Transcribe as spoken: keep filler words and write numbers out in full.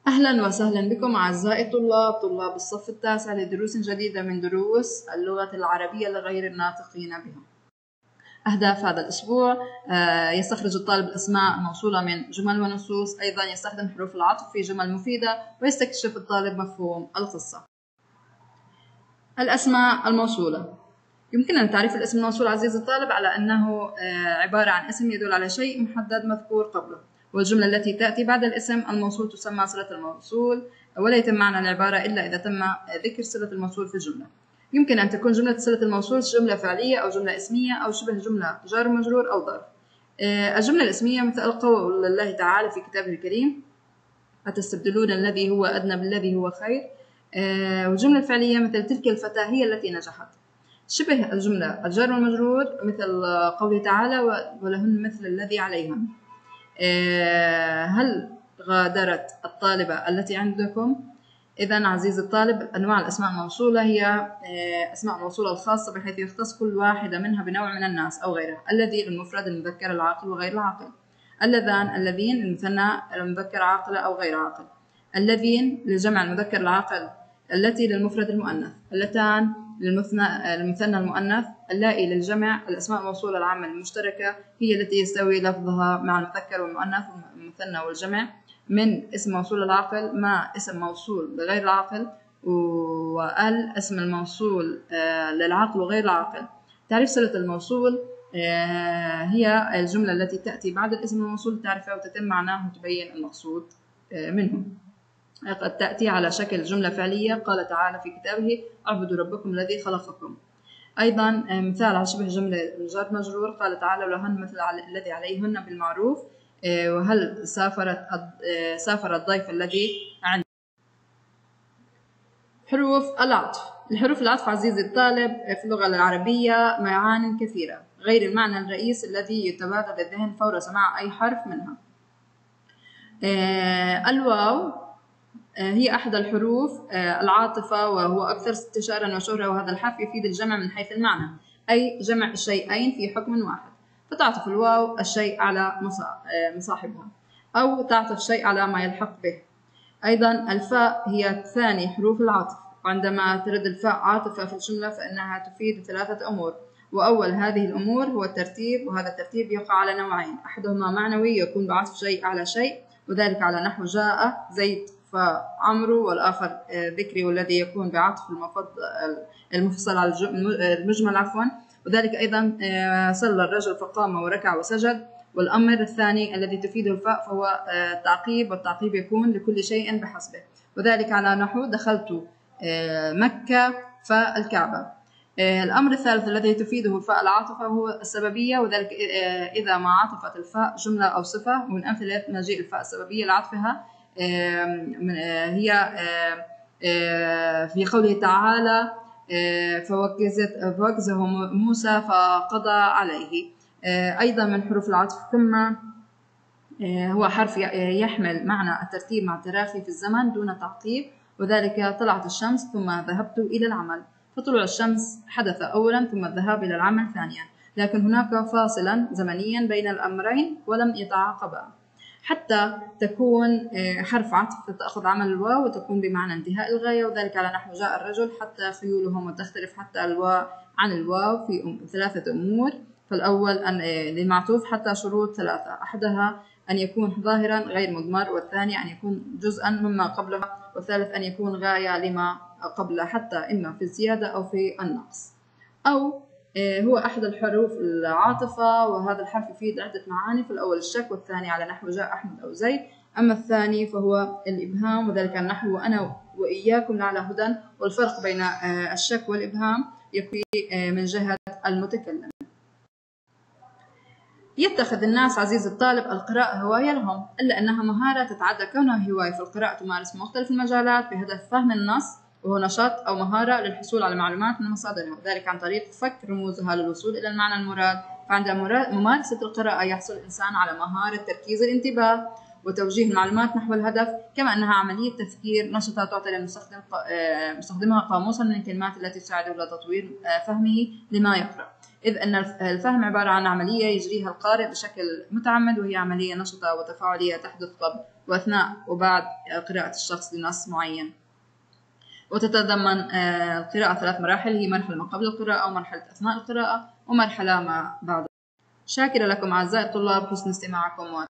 أهلا وسهلا بكم أعزائي الطلاب طلاب الصف التاسع لدروس جديدة من دروس اللغة العربية لغير الناطقين بها. أهداف هذا الأسبوع: يستخرج الطالب الأسماء الموصولة من جمل ونصوص، أيضا يستخدم حروف العطف في جمل مفيدة، ويستكشف الطالب مفهوم القصة. الأسماء الموصولة: يمكننا تعريف الاسم الموصول عزيزي الطالب على أنه عبارة عن اسم يدل على شيء محدد مذكور قبله، والجملة التي تأتي بعد الاسم الموصول تسمى صلة الموصول، ولا يتم معنى العبارة إلا إذا تم ذكر صلة الموصول في الجملة. يمكن أن تكون جملة صلة الموصول جملة فعلية أو جملة اسمية أو شبه جملة جار مجرور أو ظرف. الجملة الاسمية مثل قول الله تعالى في كتابه الكريم: أتستبدلون الذي هو أدنى بالذي هو خير. والجملة الفعلية مثل تلك الفتاة هي التي نجحت. شبه الجملة الجار والمجرور مثل قوله تعالى: ولهن مثل الذي عليهن. هل غادرت الطالبة التي عندكم؟ إذن عزيزي الطالب، أنواع الأسماء الموصولة هي أسماء موصولة الخاصة بحيث يختص كل واحدة منها بنوع من الناس أو غيرها. الذي للمفرد المذكر العاقل وغير العاقل. اللذان الذين للمثنى المذكر عاقل أو غير عاقل. الذين للجمع المذكر العاقل. التي للمفرد المؤنث. اللتان للمثنى المؤنث. اللائي للجمع. الأسماء الموصولة العامة المشتركة هي التي يستوي لفظها مع المذكر والمؤنث والمثنى والجمع من اسم موصول العاقل مع اسم موصول لغير العاقل، وال اسم الموصول للعاقل وغير العاقل. تعريف صلة الموصول: هي الجملة التي تأتي بعد الاسم الموصول تعرفها وتتم معناه وتبين المقصود منه. قد تأتي على شكل جملة فعلية، قال تعالى في كتابه: اعبدوا ربكم الذي خلقكم. أيضا مثال على شبه جملة جار مجرور، قال تعالى: ولهن مثل الذي عليهن بالمعروف. وهل سافرت سافر الضيف الذي عنده. حروف العطف: لحروف العطف عزيزي الطالب في اللغة العربية معان كثيرة غير المعنى الرئيسي الذي يتبادر للذهن فور سماع أي حرف منها. الواو هي أحد الحروف العاطفة، وهو أكثر انتشارا وشهرة، وهذا الحرف يفيد الجمع من حيث المعنى، أي جمع الشيئين في حكم واحد، فتعطف الواو الشيء على مصاحبها أو تعطف الشيء على ما يلحق به. أيضا الفاء هي ثاني حروف العطف، وعندما ترد الفاء عاطفة في الجملة فإنها تفيد ثلاثة أمور، وأول هذه الأمور هو الترتيب، وهذا الترتيب يقع على نوعين: أحدهما معنوي يكون بعطف شيء على شيء، وذلك على نحو جاء زيد فعمرو، والآخر ذكري والذي يكون بعطف المفصل على المجمل عفوا، وذلك أيضا صلى الرجل فقام وركع وسجد. والأمر الثاني الذي تفيده الفاء فهو التعقيب، والتعقيب يكون لكل شيء بحسبه، وذلك على نحو دخلت مكة فالكعبة. الأمر الثالث الذي تفيده الفاء العاطفة هو السببية، وذلك إذا ما عطفت الفاء جملة أو صفة. ومن أمثلة مجيء الفاء السببية لعطفها هي في قوله تعالى: فوكزه موسى فقضى عليه. أيضا من حروف العطف ثم، هو حرف يحمل معنى الترتيب مع التراخي في الزمن دون تعقيب، وذلك: طلعت الشمس ثم ذهبت إلى العمل. فطلوع الشمس حدث أولا ثم الذهاب إلى العمل ثانيا، لكن هناك فاصلا زمنيا بين الأمرين ولم يتعاقبا، حتى تكون حرف عطف تأخذ عمل الواو وتكون بمعنى انتهاء الغاية، وذلك على نحو جاء الرجل حتى خيولهم، وتختلف حتى الواو عن الواو في ثلاثة أمور. فالأول أن للمعطوف حتى شروط ثلاثة: أحدها أن يكون ظاهرا غير مضمر، والثاني أن يكون جزءا مما قبله، والثالث أن يكون غاية لما قبله، حتى إما في الزيادة أو في النقص. أو هو أحد الحروف العاطفة، وهذا الحرف يفيد عدة معاني: فالأول الشك، والثاني على نحو جاء أحمد أو زيد. أما الثاني فهو الإبهام، وذلك عن نحو وأنا وإياكم لعلى هدى. والفرق بين الشك والإبهام يكون من جهة المتكلم. يتخذ الناس عزيز الطالب القراءة هواية لهم، إلا أنها مهارة تتعدى كونها هواية، فالقراءة تمارس في مختلف المجالات بهدف فهم النص، وهو نشاط أو مهارة للحصول على معلومات من مصادرها، وذلك عن طريق فك رموزها للوصول إلى المعنى المراد. فعند ممارسة القراءة يحصل الإنسان على مهارة تركيز الانتباه وتوجيه المعلومات نحو الهدف، كما أنها عملية تفكير نشطة تعطي للمستخدم مستخدمها قاموسا من الكلمات التي تساعده على تطوير فهمه لما يقرأ، إذ أن الفهم عبارة عن عملية يجريها القارئ بشكل متعمد، وهي عملية نشطة وتفاعلية تحدث قبل وأثناء وبعد قراءة الشخص لنص معين. وتتضمن القراءة ثلاث مراحل، هي مرحلة ما قبل القراءة ومرحلة أثناء القراءة ومرحلة ما بعد. شاكرة لكم أعزائي الطلاب حسن استماعكم.